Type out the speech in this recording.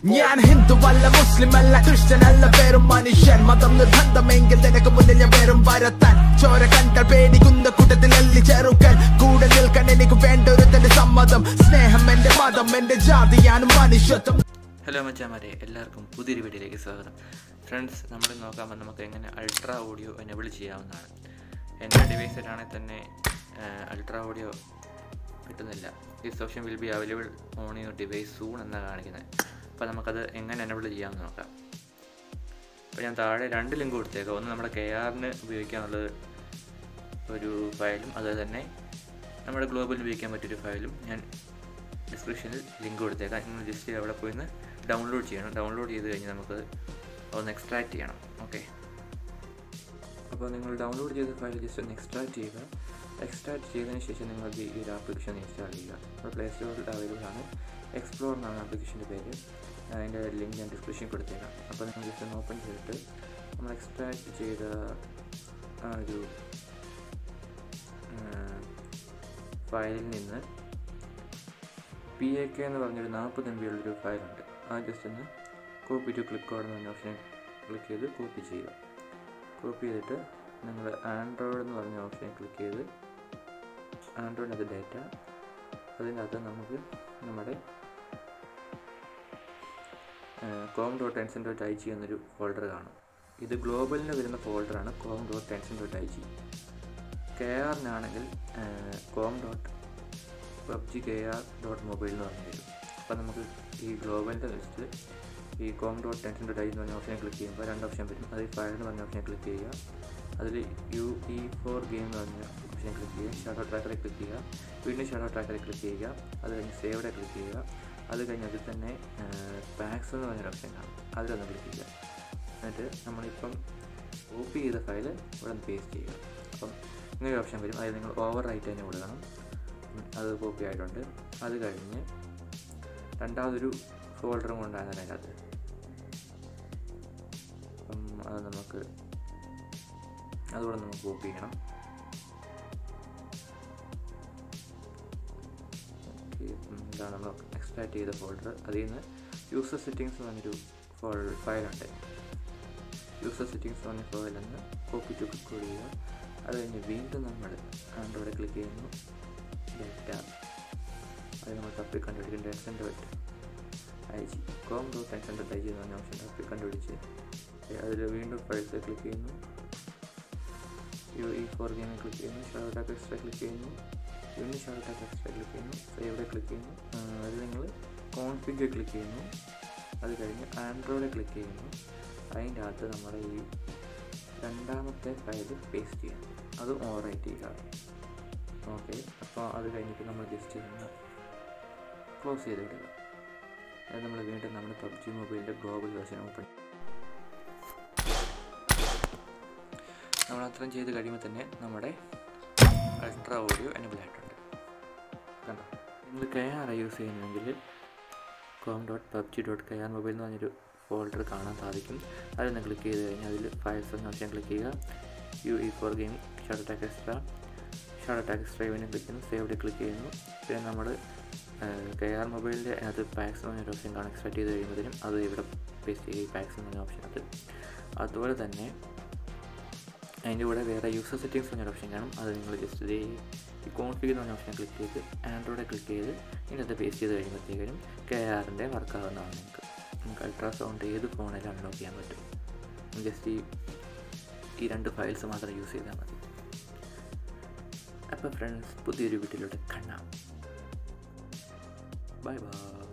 ഞാൻ ഹിന്ദുവല്ല മുസ്ലിമല്ല ക്രിസ്ത്യനല്ല വെറും മനുഷ്യൻ മതം നിർബന്ധമെങ്കിൽ നിനക്ക് മുന്നിൽ ഞാൻ വെറും വരത്താൻ ചോര കണ്ടാൽ പേടിക്കുന്ന കൂട്ടത്തിൽ അല്ലി ചെറുക്കൻ കൂടെ നിൽക്കാൻ എനിക്ക് വേണ്ട ഒരു തന്റെ സമ്മതം സ്നേഹം എന്റെ മതം എന്റെ ജാതിയാണ് മനുഷ്യത്വം. ഹലോ മച്ചാമാരെ, എല്ലാവർക്കും പുതിയൊരു വീഡിയോയിലേക്ക് സ്വാഗതം. ഫ്രണ്ട്സ്, നമ്മൾ നോക്കാമ്പോൾ നമുക്ക് എങ്ങനെ അൾട്രാ ഓഡിയോ എനേബിൾ ചെയ്യാവുന്നതാണ്. എൻ്റെ ഡിവൈസിലാണെങ്കിൽ തന്നെ അൾട്രാ ഓഡിയോ കിട്ടുന്നില്ല. This option will be available on your device soon എന്നാണ് കാണിക്കുന്നത്. അപ്പോൾ നമുക്കത് എങ്ങനെ എനേബിൾ ചെയ്യാമെന്ന് നോക്കാം. അപ്പോൾ ഞാൻ താഴെ 2 ലിങ്ക് കൊടുത്തേക്കാം. ഒന്ന് നമ്മുടെ KRന് ഉപയോഗിക്കാനുള്ളത് ഒരു ഫയലും അതുപോലെ തന്നെ നമ്മുടെ ഗ്ലോബലിന് ഉപയോഗിക്കാൻ പറ്റിയൊരു ഫയലും ഞാൻ ഡിസ്ക്രിപ്ഷനിൽ ലിങ്ക് കൊടുത്തേക്കാം. നിങ്ങൾ ജസ്റ്റ് അവിടെ പോയി ഡൗൺലോഡ് ചെയ്യണം. ഡൗൺലോഡ് ചെയ്ത് കഴിഞ്ഞ് നമുക്ക് ഒന്ന് എക്സ്ട്രാക്ട് ചെയ്യണം. ഓക്കെ, അപ്പോൾ നിങ്ങൾ ഡൗൺലോഡ് ചെയ്ത ഫയൽ ജസ്റ്റ് ഒന്ന് എക്സ്ട്രാക്ട് ചെയ്യുക. എക്സ്ട്രാക്ട് ചെയ്തതിന് ശേഷം നിങ്ങൾക്ക് ഈ ഒരു ആപ്ലിക്കേഷൻ ഇൻസ്റ്റാൾ ചെയ്യുക. അപ്പോൾ പ്ലേ സ്റ്റോറിൽ അവൈലബിൾ ആണ്. എക്സ്പ്ലോർ എന്നാണ് ആപ്ലിക്കേഷൻ്റെ പേര്. അതിൻ്റെ ലിങ്ക് ഞാൻ ഡിസ്ക്രിപ്ഷനിൽ കൊടുത്തേക്കാം. അപ്പോൾ നിങ്ങൾ ജസ്റ്റ് ഒന്ന് ഓപ്പൺ ചെയ്തിട്ട് നമ്മൾ എക്സ്ട്രാക്ട് ചെയ്ത ആ ഒരു ഫയലിൽ നിന്ന് pubg എന്ന് പറഞ്ഞൊരു 40 MB ഉള്ളൊരു ഫയലുണ്ട്. ആ ജസ്റ്റ് ഒന്ന് കോപ്പി ടു ക്ലിക്ക് ഓർഡർ എന്ന ഓപ്ഷൻ ക്ലിക്ക് ചെയ്ത് കോപ്പി ചെയ്യുക. കോപ്പി ചെയ്തിട്ട് നിങ്ങൾ ആൻഡ്രോയിഡ് എന്ന് പറഞ്ഞ ഓപ്ഷനെ ക്ലിക്ക് ചെയ്ത് ആൻഡ്രോയിഡിനകത്ത് ഡാറ്റ അതിനകത്ത് നമുക്ക് നമ്മുടെ com.tension.ig എന്നൊരു ഫോൾഡർ കാണും. ഇത് ഗ്ലോബലിന് വരുന്ന ഫോൾഡറാണ് com.tension.ig. KRനാണെങ്കിൽ com.pubg KR.mobile എന്ന് പറഞ്ഞു തരും. അപ്പോൾ നമുക്ക് ഈ ഗ്ലോബലിൻ്റെ ലിസ്റ്റിൽ ഈ com.tension.ig എന്ന് പറഞ്ഞ ഓപ്ഷനെ ക്ലിക്ക് ചെയ്യുമ്പോൾ 2 ഓപ്ഷൻ വരും. അതിൽ ഫയൽ എന്ന് പറഞ്ഞ ഓപ്ഷനെ ക്ലിക്ക് ചെയ്യുക. അതിൽ UE4 എന്ന് പറഞ്ഞ ഓപ്ഷനെ ക്ലിക്ക് ചെയ്യുക. ഷാഡോ ട്രാക്കറെ ക്ലിക്ക് ചെയ്യുക. വീണ്ടും ഷാഡോ ട്രാക്കറെ ക്ലിക്ക് ചെയ്യുക. അത് കഴിഞ്ഞ് സേവിടെ ക്ലിക്ക് ചെയ്യുക. അത് കഴിഞ്ഞ് അതിൽ തന്നെ പാക്സ് എന്ന് പറഞ്ഞൊരു ഓപ്ഷൻ കാണും. അതിലൊന്ന് ക്ലിക്ക് ചെയ്യുക. എന്നിട്ട് നമ്മളിപ്പം കോപ്പി ചെയ്ത ഫയൽ ഇവിടെ ഒന്ന് പേസ്റ്റ് ചെയ്യുക. അപ്പം ഇങ്ങനൊരു ഓപ്ഷൻ വരും. അതിൽ നിങ്ങൾ ഓവർ റൈറ്റ് തന്നെ കൊടുക്കണം. അത് കോപ്പി ആയിട്ടുണ്ട്. അത് കഴിഞ്ഞ് രണ്ടാമതൊരു ഫോൾഡറും കൊണ്ടാണ് അതിനകത്ത്. അപ്പം അത് നമുക്ക് അതുകൂടെ നമുക്ക് കോപ്പി ചെയ്യണം. ഇതാണ് നമ്മൾ എക്സ്ട്രാക്ട് ചെയ്ത ഫോൾഡർ. അതിൽ നിന്ന് യൂസർ സെറ്റിങ്സ് എന്ന് പറഞ്ഞൊരു ഫയലുണ്ട്. യൂസർ സെറ്റിങ്സ് എന്ന് പറഞ്ഞ ഫയലിൽ നിന്ന് കോപ്പി ടു ക്ലിക്ക് ചെയ്യുക. അത് കഴിഞ്ഞ് വീണ്ടും നമ്മൾ ആൻഡ്രോയിഡ് ക്ലിക്ക് ചെയ്യുന്നു. ഡാറ്റ അത് നമ്മൾ തപ്പി കണ്ടുപിടിക്കും. tension.ig com.tension.ig എന്ന് പറഞ്ഞ ഓപ്ഷൻ തപ്പി കണ്ടുപിടിച്ച് അതിൽ വീണ്ടും ഫയൽസ് ക്ലിക്ക് ചെയ്യുന്നു. UE4 ഗെയിമിൽ ക്ലിക്ക് ചെയ്യുന്നു. ഷാഡോ ടാക്ക് എക്സ്ട്രാ ക്ലിക്ക് ചെയ്യുന്നു. വീണ്ടും ഷാഡോ ടാക്ക് എക്സ്ട്രാ ക്ലിക്ക് ചെയ്യുന്നു. സേവിടെ ക്ലിക്ക് ചെയ്യുന്നു. അതിൽ നിങ്ങൾ കോൺഫിഗ് ക്ലിക്ക് ചെയ്യുന്നു. അത് കഴിഞ്ഞ് ആൻഡ്രോയിഡ് ക്ലിക്ക് ചെയ്യുന്നു. അതിൻ്റെ അകത്ത് നമ്മുടെ ഈ രണ്ടാമത്തെ ഫയൽ പേസ്റ്റ് ചെയ്യണം. അത് ഓവറൈറ്റ് ചെയ്യുക. ഓക്കെ, അപ്പോൾ അത് കഴിഞ്ഞിട്ട് നമ്മൾ ജസ്റ്റ് ഒന്ന് ക്ലോസ് ചെയ്ത് വിടുക. അത് നമ്മൾ വീണ്ടും നമ്മുടെ PUBG മൊബൈലിൻ്റെ ഗ്ലോബൽ വേർഷൻ ഓപ്പൺ നമ്മൾ അത്രയും ചെയ്ത് കഴിയുമ്പോൾ തന്നെ നമ്മുടെ അൾട്രാ ഓഡിയോ എനേബിൾ ആയിട്ടുണ്ട്. കണ്ടോ, നിങ്ങൾ KR യൂസ് ചെയ്യുന്നെങ്കിൽ com.pubg.kr മൊബൈൽ എന്ന് പറഞ്ഞൊരു ഫോൾഡർ കാണാൻ സാധിക്കും. അതിലൊന്ന് ക്ലിക്ക് ചെയ്ത് കഴിഞ്ഞാൽ അതിൽ ഫയൽസ് എന്ന ഓപ്ഷൻ ക്ലിക്ക് ചെയ്യുക. UE4 ഗെയിം ഷാഡോ ടാക്ക് എക്സ്ട്രാ വീണ്ടും ക്ലിക്ക് ചെയ്യുന്നു. സേവിടെ ക്ലിക്ക് ചെയ്യുന്നു. പിന്നെ നമ്മൾ KR മൊബൈലിൻ്റെ അത് പാക്സ് എന്ന് പറഞ്ഞൊരു ഓപ്ഷൻ കാണാൻ എക്സ്ട്രാക്ട് ചെയ്ത് കഴിയുമ്പോഴത്തേനും അത് ഇവിടെ പേസ്റ്റ് ചെയ്യുക. പാക്സ് എന്ന് പറഞ്ഞ ഓപ്ഷൻ അത്. അതുപോലെ തന്നെ അതിൻ്റെ കൂടെ വേറെ യൂസർ സെറ്റിങ്സ് പറഞ്ഞൊരു ഓപ്ഷൻ കാണും. അത് നിങ്ങൾ ജസ്റ്റ് ഈ കോൺഫിഗ് എന്ന് പറഞ്ഞ ഓപ്ഷൻ ക്ലിക്ക് ചെയ്ത് ആൻഡ്രോയിഡ് ക്ലിക്ക് ചെയ്ത് ഇതിനകത്ത് പേസ്റ്റ് ചെയ്ത് കഴിയുമ്പോഴത്തേക്കും KRൻ്റെ വർക്കാവുന്നതാണ്. നമുക്ക് അൾട്രാസൗണ്ട് ഏത് ഫോണിലും അൺലോക്ക് ചെയ്യാൻ പറ്റും. ജസ്റ്റ് ഈ 2 ഫയൽസ് മാത്രം യൂസ് ചെയ്താൽ മതി. അപ്പോൾ ഫ്രണ്ട്സ്, പുതിയൊരു വീട്ടിലൂടെ കാണാം. Bye by.